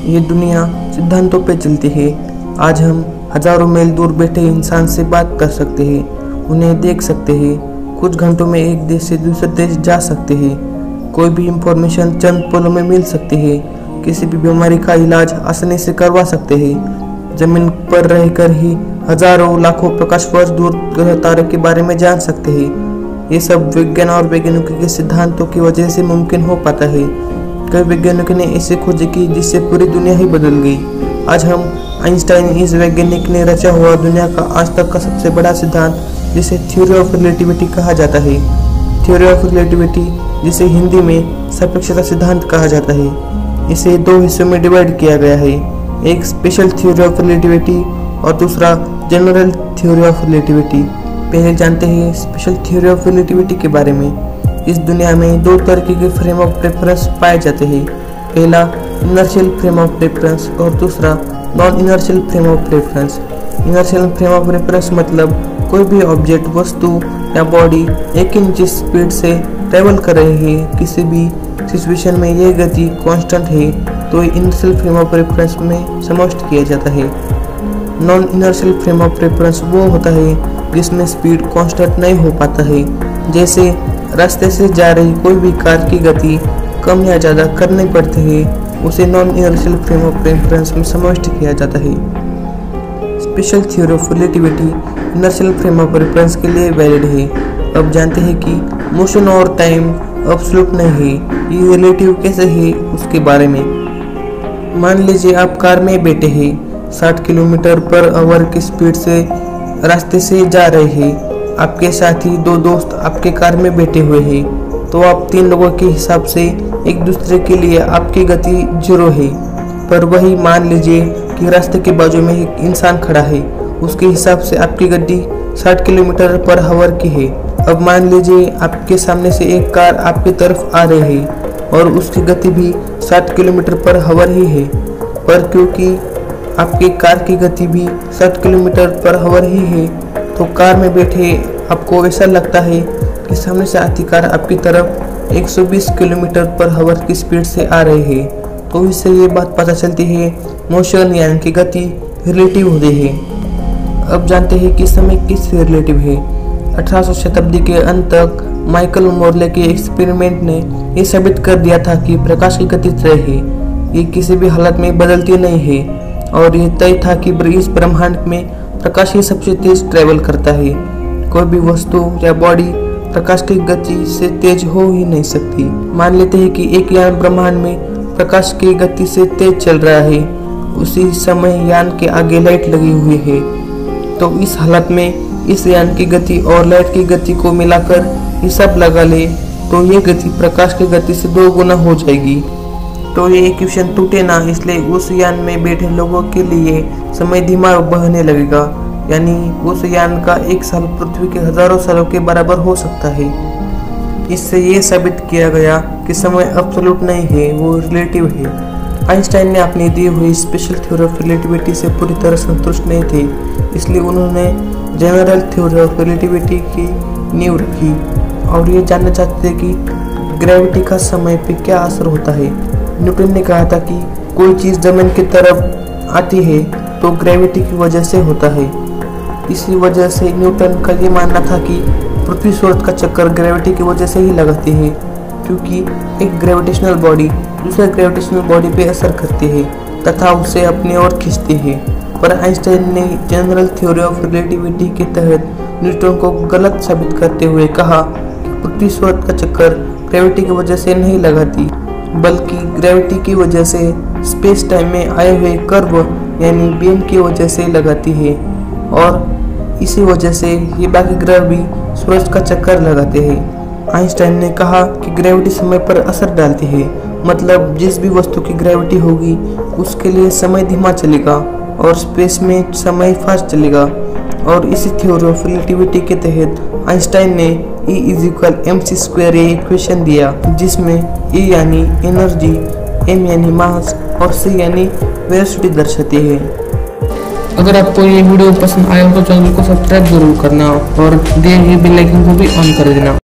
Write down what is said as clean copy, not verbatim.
ये दुनिया सिद्धांतों पे चलती है। आज हम हजारों मील दूर बैठे इंसान से बात कर सकते हैं, उन्हें देख सकते हैं, कुछ घंटों में एक देश से दूसरे देश जा सकते हैं, कोई भी इंफॉर्मेशन चंद पलों में मिल सकती है, किसी भी बीमारी का इलाज आसानी से करवा सकते हैं, जमीन पर रहकर ही हजारों लाखों प्रकाश वर्ष दूर ग्रह तारे के बारे में जान सकते हैं। ये सब विज्ञान और वैज्ञानिकों के सिद्धांतों की वजह से मुमकिन हो पाता है। कई वैज्ञानिकों ने ऐसे खोज की जिससे पूरी दुनिया ही बदल गई। आज हम आइंस्टाइन इस वैज्ञानिक ने रचा हुआ दुनिया का आज तक का सबसे बड़ा सिद्धांत, जिसे थ्योरी ऑफ रिलेटिविटी कहा जाता है। थ्योरी ऑफ रिलेटिविटी, जिसे हिंदी में सापेक्षता सिद्धांत कहा जाता है, इसे दो हिस्सों में डिवाइड किया गया है। एक स्पेशल थ्योरी ऑफ रिलेटिविटी और दूसरा जनरल थ्योरी ऑफ रिलेटिविटी। पहले जानते हैं स्पेशल थ्योरी ऑफ रिलेटिविटी के बारे में। इस दुनिया में दो तरीके के फ्रेम ऑफ रेफरेंस पाए जाते हैं। पहला इनर्शियल फ्रेम ऑफ रेफरेंस और दूसरा non inertial frame of reference. Inertial frame of reference मतलब कोई भी ऑब्जेक्ट, वस्तु या बॉडी एक इंच स्पीड से ट्रेवल कर रही है, किसी भी सिचुएशन में यह गति कांस्टेंट है तो इनर्शियल फ्रेम ऑफ रेफरेंस में समाविष्ट किया जाता है। Non inertial frame of reference वो होता है जिसमें स्पीड कांस्टेंट नहीं हो पाता है। जैसे रास्ते से जा रही कोई भी कार की गति कम या ज़्यादा करनी पड़ती है, उसे non inertial frame of reference में समाविष्ट किया जाता है। Special theory of relativity inertial frame of reference के लिए वैलिड है। अब जानते हैं कि मोशन और टाइम एब्सोल्यूट नहीं है, ये रिलेटिव कैसे है उसके बारे में। मान लीजिए आप कार में बैठे हैं, 60 किलोमीटर पर आवर की स्पीड से रास्ते से जा रहे हैं। आपके साथी दो दोस्त आपके कार में बैठे हुए हैं, तो आप तीन लोगों के हिसाब से एक दूसरे के लिए आपकी गति 0 है। पर वही मान लीजिए कि रास्ते के बाजू में एक इंसान खड़ा है, उसके हिसाब से आपकी गति 60 किलोमीटर पर आवर की है। अब मान लीजिए आपके सामने से एक कार आपकी तरफ आ रही है और उसकी गति भी 60 किलोमीटर पर आवर ही है, पर क्योंकि आपकी कार की गति भी 60 किलोमीटर पर आवर ही है, तो कार में बैठे आपको ऐसा लगता है कि सामने से आती कार आपकी तरफ 120 किलोमीटर पर आवर की स्पीड से आ रही है। तो इससे ये बात पता चलती है मोशन यानी कि गति रिलेटिव होती है। अब जानते हैं कि समय किससे रिलेटिव है। 1800 शताब्दी के अंत तक माइकल मोरले के एक्सपेरिमेंट ने यह साबित कर दिया था कि प्रकाश की गति तय है, ये किसी भी हालत में बदलती नहीं है, और यह तय था कि इस ब्रह्मांड में प्रकाश ही सबसे तेज ट्रेवल करता है। कोई भी वस्तु या बॉडी प्रकाश की गति से तेज हो ही नहीं सकती। मान लेते हैं कि एक यान ब्रह्मांड में प्रकाश की गति से तेज चल रहा है, उसी समय यान के आगे लाइट लगी हुई है, तो इस हालत में इस यान की गति और लाइट की गति को मिलाकर हिसाब लगा ले तो ये गति प्रकाश की गति से 2 गुना हो जाएगी। तो ये इक्वेशन टूटे ना, इसलिए उस यान में बैठे लोगों के लिए समय धीमा बहने लगेगा, यानी उस यान का 1 साल पृथ्वी के हजारों सालों के बराबर हो सकता है। इससे ये साबित किया गया कि समय एब्सोल्यूट नहीं है, वो रिलेटिव है। आइंस्टाइन ने अपनी दी हुई स्पेशल थ्योरी ऑफ रिलेटिविटी से पूरी तरह संतुष्ट नहीं थे, इसलिए उन्होंने जनरल थ्योरी ऑफ रिलेटिविटी की नींव रखी और ये जानना चाहते थे कि ग्रेविटी का समय पे क्या असर होता है। न्यूटन ने कहा था कि कोई चीज़ जमीन की तरफ आती है तो ग्रेविटी की वजह से होता है। इसी वजह से न्यूटन का ये मानना था कि पृथ्वी सूरज का चक्कर ग्रेविटी की वजह से ही लगाती है, क्योंकि एक ग्रेविटेशनल बॉडी दूसरे ग्रेविटेशनल बॉडी पे असर करती है तथा उसे अपनी ओर खींचती है। पर आइंस्टाइन ने जनरल थ्योरी ऑफ रिलेटिविटी के तहत न्यूटन को गलत साबित करते हुए कहा कि पृथ्वी सूरज का चक्कर ग्रेविटी की वजह से नहीं लगाती, बल्कि ग्रेविटी की वजह से स्पेस टाइम में आए हुए कर्व यानी बीम की वजह से लगाती है, और इसी वजह से ये बाकी ग्रह भी सूरज का चक्कर लगाते हैं। आइंस्टाइन ने कहा कि ग्रेविटी समय पर असर डालती है, मतलब जिस भी वस्तु की ग्रेविटी होगी उसके लिए समय धीमा चलेगा और स्पेस में समय फास्ट चलेगा। और इसी थ्योरी ऑफ रिलेटिविटी के तहत आइंस्टाइन ने E=mc² इक्वेशन दिया, जिसमें E यानी एनर्जी, m यानी मास और c यानी वेलोसिटी दर्शाती है। अगर आपको ये वीडियो पसंद आया हो तो चैनल को सब्सक्राइब जरूर करना और दिए गए बेल आइकन को भी ऑन कर देना।